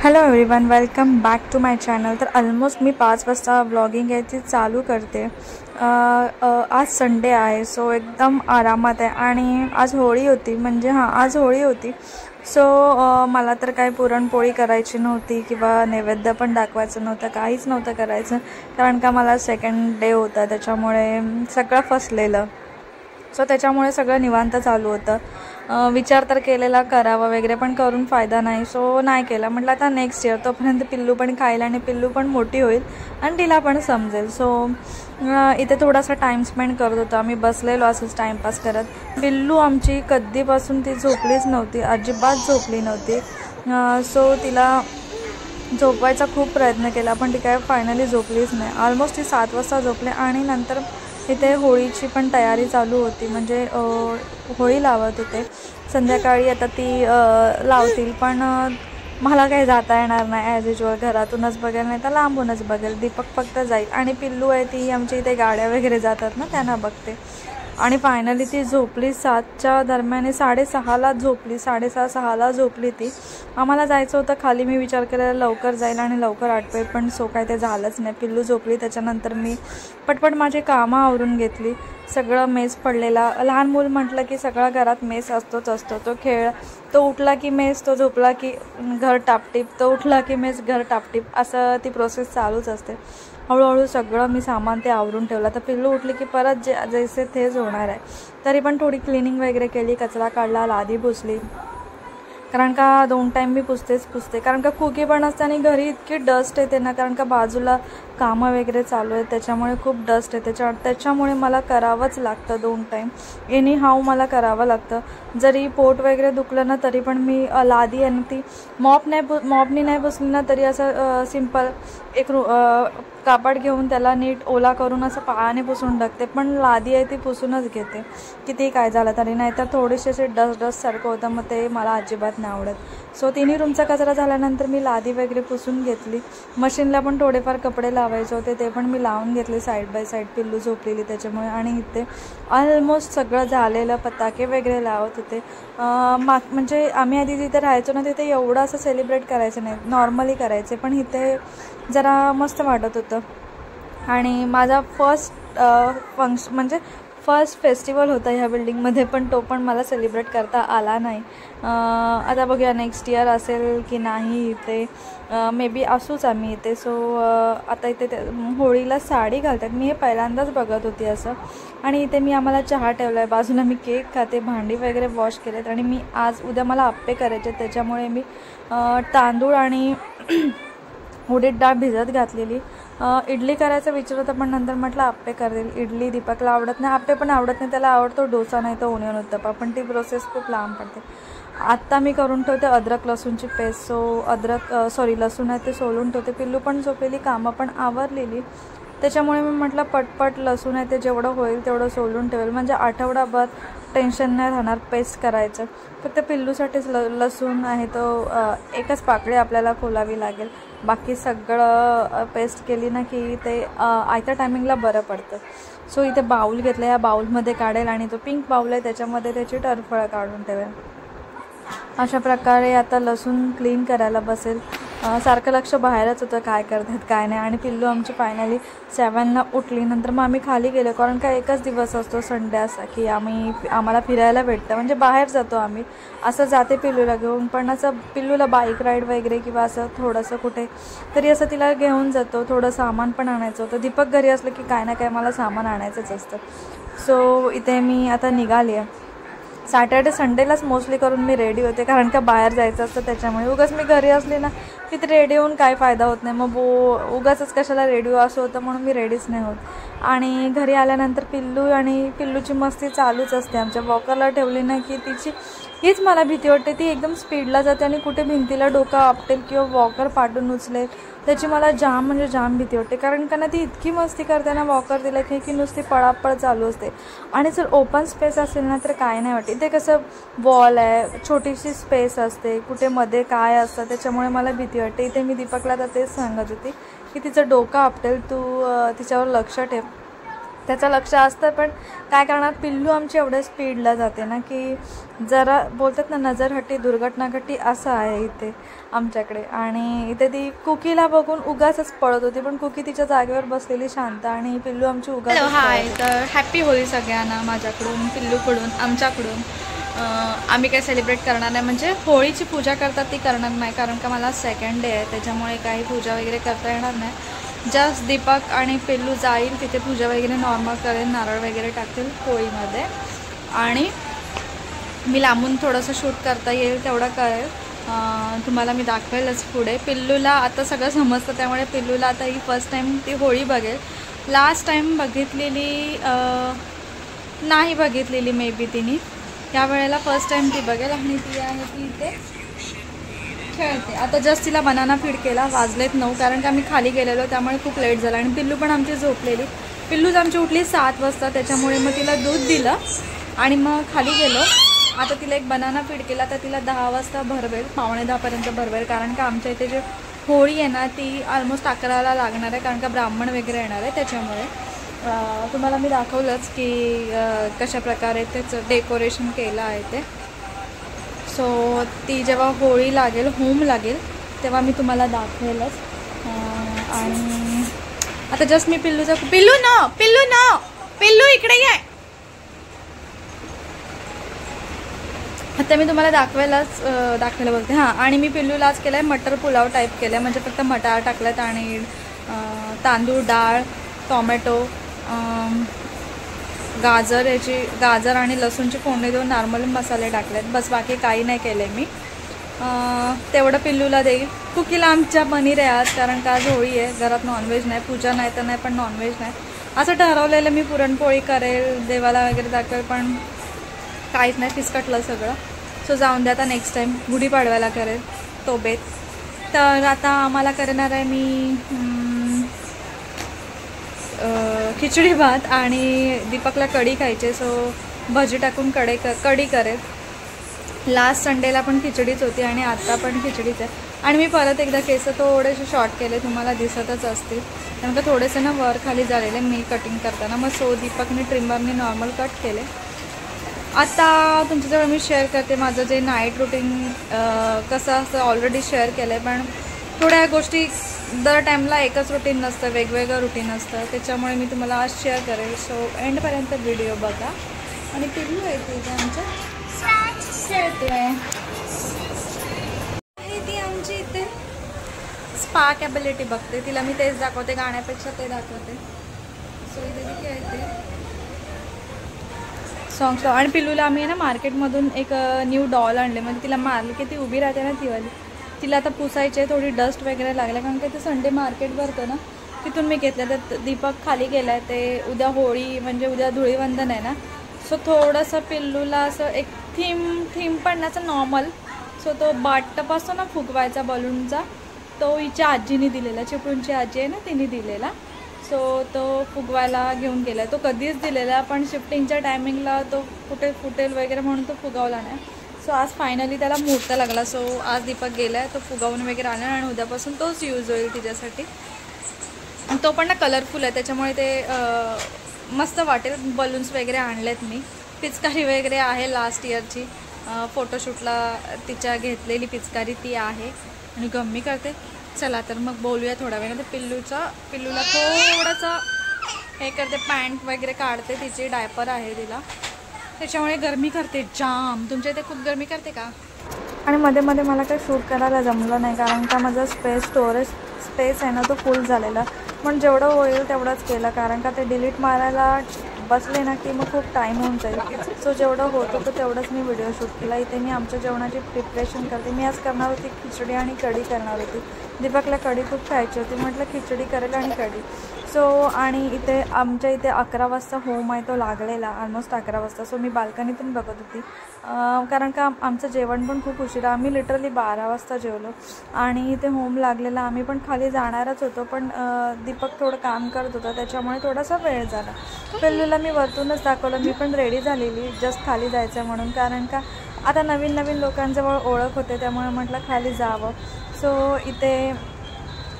Hello everyone, welcome back to my channel. तर almost मी 5 वाजता व्लॉगिंग आहे ती चालू करते। आज संडे आहे, सो एकदम आरामात आहे। आणि आज होळी होती, म्हणजे आज होळी होती। सो मला तर काही पुरणपोळी करायची नव्हती किंवा नैवेद्य पण दाखवायचं नव्हतं, काहीच नव्हतं करायचं, कारण का मला सेकंड डे होता, त्याच्यामुळे सगळं फसलेलं। सो त्याच्यामुळे सगळं निवांत चालू होतं। विचार तर केलेला करावा वगैरे, पण करून फायदा नाही, सो नाही केला। म्हटलं आता नेक्स्ट इयर, तोपर्यंत पिल्लू पण खाईल आणि पिल्लू पण मोठी होईल आणि तिला पण समजेल। सो इथे थोडासा टाईम स्पेंड करत होतो आम्ही, बसलेलो असंच टाईमपास करत। पिल्लू आमची कधीपासून ती झोपलीच नव्हती, अजिबात झोपली नव्हती। सो तिला झोपवायचा खूप प्रयत्न केला, पण ती काय फायनली झोपलीच नाही। ऑलमोस्ट ती 7 वाजता झोपले आणि नंतर इथे होळीची पण तयारी चालू होती, म्हणजे होळी लावत होते संध्याकाळी। आता ती लावतील, पण मला काही जाता येणार नाही, ॲज युजल घरातूनच बघेल, नाही तर लांबूनच बघेल। दीपक फक्त जाईल आणि पिल्लू आहे ती आमच्या इथे गाड्या वगैरे जातात ना, त्यांना बघते। आणि फायनली ती झोपली 7च्या दरम्यान, 6:30ला झोपली, 6:30-6ला झोपली ती। आम्हाला जायचं होतं खाली, मी विचार केलेला लवकर जाईल आणि लवकर आटपेल, पण सो काय ते झालंच नाही। पिल्लू झोपली, त्याच्यानंतर मी पटपट माझी कामं आवरून घेतली। सगळं मेस पडलेला, लहान मूल म्हटलं की सगळा घरात मेस असतोच असतो। तो उठला की मेस, तो झोपला की घर टापटीप, तो उठला की मेस, घर टापटीप, असं ती प्रोसेस चालूच असते। हळूहळू सगळं मी सामान ते आवरून ठेवलं। तर पिल्लू उठली की परत जैसे तेच होणार आहे। तरी पण थोडी क्लिनिंग वगैरे केली, कचरा काढला, लादी पुसली, कारण का 2 टाईम मी पुसते, कारण का कुकी पण असते आणि घरी इतकी डस्ट येते ना, कारण का बाजूला कामं वगैरे चालू आहेत, त्याच्यामुळे खूप डस्ट येते। त्याच्यामुळे मला करावंच लागतं 2 टाईम, एनी हाऊ मला करावं लागतं। जरी पोट वगैरे दुखलं ना, तरी पण मी लादी आणि ती मॉपनी नाही पुसली ना, तरी असं सिंपल एक कापड घेऊन त्याला नीट ओला करून असं पायाने पुसून टाकते, पण लादी आहे ती पुसूनच घेते किती काय झालं तरी, नाहीतर थोडीशी असे डस्ट सारखं होतं, मग ते मला अजिबात नाही आवडत। सो तिन्ही रूमचा कचरा झाल्यानंतर मी लादी वगैरे पुसून घेतली। मशीनला पण थोडेफार कपडे लावायचे होते, ते पण मी लावून घेतले साईड बाय साईड, पिल्लू झोपलेली त्याच्यामुळे। आणि इथे ऑलमोस्ट सगळं झालेलं, पताके वगैरे लावत होते। म्हणजे आम्ही आधी जिथे राहायचो ना, तिथे एवढं असं सेलिब्रेट करायचं नाही, नॉर्मली करायचे, पण इथे जरा मस्त वाटत होतं। आणि माझा फर्स्ट फेस्टिवल होता ह्या बिल्डिंगमध्ये, पण तो पण मला सेलिब्रेट करता आला नाही। आता बघूया नेक्स्ट इयर असेल की नाही इथे, मे बी असूच आम्ही इथे। सो आता इथे होळीला साडी घालतात, मी हे पहिल्यांदाच बघत होती असं। आणि इथे मी आम्हाला चहा ठेवला आहे, बाजूला मी केक खाते, भांडी वगैरे वॉश केलेत। आणि मी उद्या मला आप्पे करायचे, त्याच्यामुळे मी तांदूळ आणि उडीद डाळ भिजत घातलेली। इडली करायचं विचार होतं, पण नंतर म्हटलं आप्पे करेल। इडली दीपकला आवडत नाही, आप्पे पण आवडत नाही, त्याला आवडतो डोसा नाही तर ओनियन उत्तप्पा, पण ती प्रोसेस खूप लांब पडते। आत्ता मी करून ठेवते अद्रक लसूणची पेस्ट, सो लसूण आहे ते सोलून ठेवते। पिल्लू पण झोपलेली, कामं पण आवरलेली, त्याच्यामुळे मी म्हटलं पटपट लसूण आहे ते जेवढं होईल तेवढं सोलून ठेवेल, म्हणजे आठवडाभर टेन्शन नाही राहणार पेस्ट करायचं। फक्त पिल्लूसाठीच लसूण आहे तो एकच पाकळी आपल्याला खोलावी लागेल, बाकी सगळं पेस्ट केली ना की ते आयत्या टायमिंगला बरं पडतं। सो इथे बाऊल घेतला, या बाऊलमध्ये काढेल आणि तो पिंक बाऊल आहे त्याच्यामध्ये त्याची टरफळं काढून ठेवेल। अशा प्रकारे आता लसूण क्लीन करायला बसेल। सारखं लक्ष बाहेरच होतं, काय करतात काय नाही। आणि पिल्लू आमची फायनली 7ला उठली, नंतर मग आम्ही खाली गेलो, कारण का एकच दिवस असतो संडे असा की आम्हाला फिरायला भेटतं, म्हणजे बाहेर जातो आम्ही। असं जाते पिल्लूला घेऊन, पण असं पिल्लूला बाईक राईड वगैरे किंवा असं थोडंसं कुठे तरी असं तिला घेऊन जातो। थोडं सामान पण आणायचं होतं, दीपक घरी असलं की काय ना काय मला सामान आणायचंच असतं। सो इथे मी आता निघाली आहे। सॅटर्डे संडेलाच मोस्टली करून मी रेडी होते, कारण का बाहेर जायचं असतं, त्याच्यामुळे। उगाच मी घरी असली ना की ते रेडी होऊन काय फायदा होत नाही, मग उगाचच कशाला रेडी हो असं होतं, म्हणून मी रेडीच नाही होत। आणि घरी आल्यानंतर पिल्लूची मस्ती चालूच असते आमच्या। वॉकरला ठेवली ना की हीच मला भीती वाटते, ती एकदम स्पीडला जाते आणि कुठे भिंतीला डोकं आपटेल किंवा वॉकर पाडून उचलेल, त्याची मला जाम भीती वाटते। कारण का ना ती इतकी मस्ती करते ना वॉकर दिला की नुसती पळापळ चालू असते। आणि जर ओपन स्पेस असेल ना तर काय नाही वाटते, इथे कसं वॉल आहे, छोटीशी स्पेस असते, कुठे मध्ये काय असतं, त्याच्यामुळे मला भीती वाटते। इथे मी दीपकला तर तेच सांगत होती की तिचं डोकं आपटेल, तू तिच्यावर लक्ष ठेव। त्याचं लक्ष असतं, पण काय करणार, पिल्लू आमची एवढे स्पीडला जाते ना की जरा बोलतात ना नजर हट्टी दुर्घटना घटी, असं आहे इथे आमच्याकडे. आणि इथे ती कुकीला बघून उगाचच पळत होती, पण कुकी तिच्या जागेवर बसलेली शांत आणि पिल्लू आमची उगाच. हाय, तर हॅपी होळी सगळ्यांना माझ्याकडून, पिल्लूकडून, आमच्याकडून. आम्ही काय सेलिब्रेट करणार नाही, म्हणजे होळीची पूजा करतात ती करणार नाही, कारण का मला सेकंड डे आहे, त्याच्यामुळे काही पूजा वगैरे करता येणार नाही. जस्ट दीपक आणि पिल्लू जाईल तिथे, पूजा वगैरे नॉर्मल करेल, नारळ वगैरे टाकेल होळीमध्ये, आणि मी लांबून थोडंसं शूट करता येईल तेवढं करेल. तुम्हाला मी दाखवेलच पुढे. पिल्लूला आता सगळं समजतं, त्यामुळे पिल्लूला आता ही फर्स्ट टाईम ती होळी बघेल. लास्ट टाईम बघितलेली नाही बघितलेली मे बी तिने, या वेळेला फर्स्ट टाईम ती बघेल. आणि ती आहे ती इथे खेळते. आता जस्ट तिला बनाना फीड केला, वाजलेत 9, कारण का आम्ही खाली गेलेलो त्यामुळे खूप लेट झाला. आणि पिल्लू पण आमची झोपलेली. पिल्लूच आमची उठली 7 वाजता, त्याच्यामुळे मग तिला दूध दिलं आणि मग खाली गेलो. आता तिला एक बनाना फीड केला, तर तिला 10 वाजता भरवेल, 9:45 भरवेल, कारण का आमच्या इथे जे होळी आहे ना ती ऑलमोस्ट 11ला लागणार आहे, कारण का ब्राह्मण वगैरे येणार आहे. त्याच्यामुळे तुम्हाला मी दाखवलंच की कशा प्रकारे त्याचं डेकोरेशन केलं आहे ते. सो ती जेव्हा होळी लागेल, होम लागेल, तेव्हा मी तुम्हाला दाखवेलच. आणि आता जस्ट मी पिल्लूचा पिल्लू इकडे ये, आता मी तुम्हाला दाखवायला बोलते. हां, आणि मी पिल्लूला आज केलं आहे मटर पुलाव टाईप केलं आहे, म्हणजे फक्त मटार टाकल्यात आणि तांदूळ, डाळ, टोमॅटो, गाजर आणि लसूणची फोडणी देऊन नॉर्मल मसाले टाकलेत, बस. बाकी काही नाही केलं मी. तेवढं पिल्लूला देईल. कुकीला आमच्या पनीर आहे आज, कारण का आज होळी आहे, घरात नॉनव्हेज नाही, पूजा नाही तर नाही, पण नॉनव्हेज नाही असं ठरवलेलं. मी पुरणपोळी करेल, देवाला वगैरे दाखवेल, पण काहीच नाही, फिसकटलं सगळं. सो जाऊन द्या, आता नेक्स्ट टाईम गुढीपाडव्याला करेल तो बेत. तर आता आम्हाला करणार आहे मी खिचडी भात, आणि दीपकला कढी खायचे, सो भजी टाकून कढी करेल. लास्ट संडेला पण खिचडीच होती आणि आता पण खिचडीच आहे. आणि मी परत एकदा केस थोडेसे शॉर्ट केले, तुम्हाला दिसतच असतील, कारण का थोडेसे ना वर खाली झालेले मी कटिंग करताना. मग सो दीपकने ट्रिमरने नॉर्मल कट केले. आता तुमच्याजवळ मी शेअर करते माझं जे नाईट रुटीन कसं असं, ऑलरेडी शेअर केलं आहे, पण थोड्या गोष्टी दर टाईमला एकच रुटीन नसतं, वेगवेगळं रुटीन असतं, त्याच्यामुळे मी तुम्हाला आज शेअर करेल. सो एंडपर्यंत व्हिडिओ बघा. आणि पिल्लू आहे ती आमच्या खेळते आहे, ती आमची इथे स्पार्क ॲबिलिटी बघते, तिला मी तेच दाखवते, गाण्यापेक्षा ते दाखवते. सो इथे ती खेळते सॉंग्स. आणि पिल्लूला आम्ही ना मार्केटमधून एक न्यू डॉल आणले, म्हणजे तिला मारली की ती उभी राहते ना तीवाली, तिला आता पुसायची आहे, थोडी डस्ट वगैरे लागले, कारण की ते संडे मार्केट भरतं ना, तिथून मी घेतलं. तर दीपक खाली गेला आहे, ते उद्या होळी म्हणजे उद्या धुळीवंदन आहे ना, सो थोडंसं पिल्लूला असं एक थीम पडण्याचं नॉर्मल. सो तो बाटप असतो ना फुगवायचा बलूनचा, तो हिच्या आजीने दिलेला, चिपळूणची आजी आहे ना तिने दिलेला. सो तो फुगवायला घेऊन गेला, तो कधीच दिलेला, पण शिफ्टिंगच्या टायमिंगला तो कुठे फुटेल वगैरे म्हणून तो फुगवला नाही. सो आज फायनली त्याला मुहूर्त लागला. सो आज दीपक गेला आहे, तो फुगवून वगैरे आला, आणि उद्यापासून तोच यूज होईल तिच्यासाठी. तो पण ना कलरफुल आहे, त्याच्यामुळे ते मस्त वाटेल. बलून्स वगैरे आणलेत मी, पिचकारी वगैरे आहे लास्ट इयरची, फोटोशूटला तिच्या घेतलेली पिचकारी ती आहे, आणि गम्मी करते. चला तर मग बोलूया थोड्या वेळाने. पिल्लूला थोडंसं हे करते, पॅन्ट वगैरे काढते, तिची डायपर आहे तिला, त्याच्यामुळे गरमी करते जाम. तुमच्या इथे खूप गरमी करते का? आणि मध्ये मध्ये मला काही शूट करायला जमलं नाही, कारण का माझा स्टोरेज स्पेस आहे ना तो फुल झालेला, पण जेवढं होईल तेवढंच केलं, कारण का ते डिलीट मारायला बसले ना की मग खूप टाईम होऊन जाईल. सो जेवढं होत होतं तेवढंच मी व्हिडिओ शूट केला. इथे मी आमच्या जेवणाची प्रिपरेशन करते. मी आज करणार होती खिचडी आणि कढी करणार होती. दीपकला कढी खूप खायची होती, म्हटलं खिचडी करेल आणि कढी. सो आणि इथे आमच्या इथे 11 वाजता होम आहे तो लागलेला, ऑलमोस्ट 11 वाजता. सो मी बाल्कनीतून बघत होती, कारण का आमचं जेवण पण खूप उशिरा, आम्ही लिटरली 12 वाजता जेवलो. आणि इथे होम लागलेला, आम्ही पण खाली जाणारच होतो, पण दीपक थोडं काम करत होता, त्याच्यामुळे थोडासा वेळ झाला. पिल्लूला मी वरतूनच दाखवलं, मी पण रेडी झालेली जस्ट खाली जायचं म्हणून, कारण का आता नवीन लोकांजवळ ओळख होते, त्यामुळे म्हटलं खाली जावं. सो इथे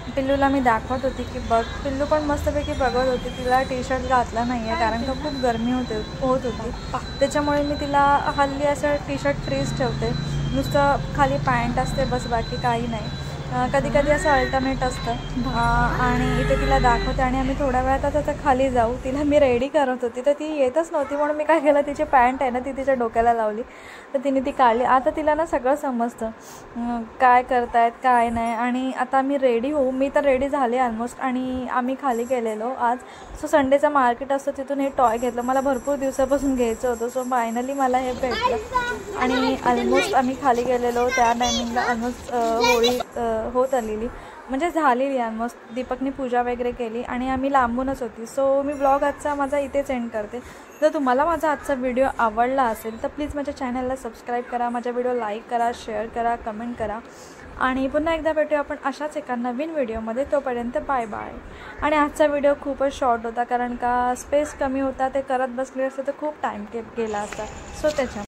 पिल्लूला मी दाखवत होती की बघ, पिल्लू पण मस्तपैकी बघत होती. तिला टी शर्ट घातला नाही आहे कारण का खूप गरमी होत होती. त्याच्यामुळे मी तिला हल्ली असं टी शर्ट फ्रीज ठेवते, नुसतं खाली पॅन्ट असते बस, बाकी काही नाही. कधी कधी असं अल्टरनेट असतं. आणि इथे तिला दाखवते आणि आम्ही थोड्या वेळात आता खाली जाऊ. तिला मी रेडी करत होती तर ती येतच नव्हती, म्हणून मी काय केलं, तिची पॅन्ट आहे ना ती तिच्या डोक्याला लावली, तर तिने ती काढली. आता तिला ना सगळं समजतं काय करतायत काय नाही. आणि आता आम्ही रेडी होऊ. मी तर रेडी झाले ऑलमोस्ट आणि आम्ही खाली गेलेलो आज. सो संडेचा मार्केट असतो, तिथून हे टॉय घेतलं. मला भरपूर दिवसापासून घ्यायचं होतं, सो फायनली मला हे भेटलं. आणि ऑलमोस्ट आम्ही खाली गेलेलो त्या टायमिंगला. ऑलमोस्ट होळी होत आलेली, म्हणजे झालेली ऑलमोस्ट. दीपकने पूजा वगैरे केली आणि आम्ही लांबूनच होती. सो मी ब्लॉग आजचा माझा इथेच एंड करते. जर तुम्हाला माझा आजचा व्हिडिओ आवडला असेल तर प्लीज माझ्या चॅनलला सबस्क्राईब करा, माझा व्हिडिओ लाईक करा, शेअर करा, कमेंट करा. आणि पुन्हा एकदा भेटूया आपण अशाच एका नवीन व्हिडिओमध्ये. तोपर्यंत बाय बाय. आणि आजचा व्हिडिओ खूपच शॉर्ट होता कारण का स्पेस कमी होता, ते करत बसले असते तर खूप टाईम गेला असता. सो त्याच्या